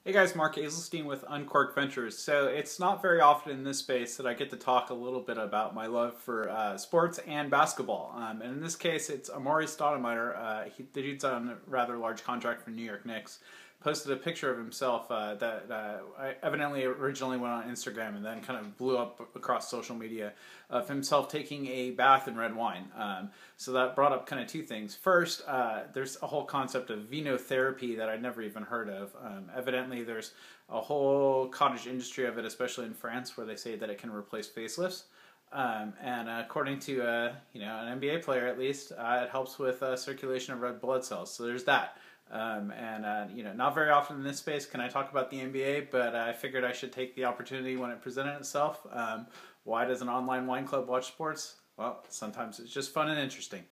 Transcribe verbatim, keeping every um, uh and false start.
Hey guys, Mark Azelstein with Uncorked Ventures. So it's not very often in this space that I get to talk a little bit about my love for uh, sports and basketball. Um, and in this case, it's Amare Stoudemire. Uh, he, the dude's on a rather large contract for New York Knicks. Posted a picture of himself uh, that uh, evidently originally went on Instagram and then kind of blew up across social media of himself taking a bath in red wine. Um, so that brought up kind of two things. First, uh, there's a whole concept of vinotherapy that I'd never even heard of. Um, evidently, there's a whole cottage industry of it, especially in France, where they say that it can replace facelifts. Um, and uh, according to uh, you know an N B A player at least, uh, it helps with uh, circulation of red blood cells. So there's that. Um, and, uh, you know, not very often in this space can I talk about the N B A, but uh, I figured I should take the opportunity when it presented itself. Um, why does an online wine club watch sports? Well, sometimes it's just fun and interesting.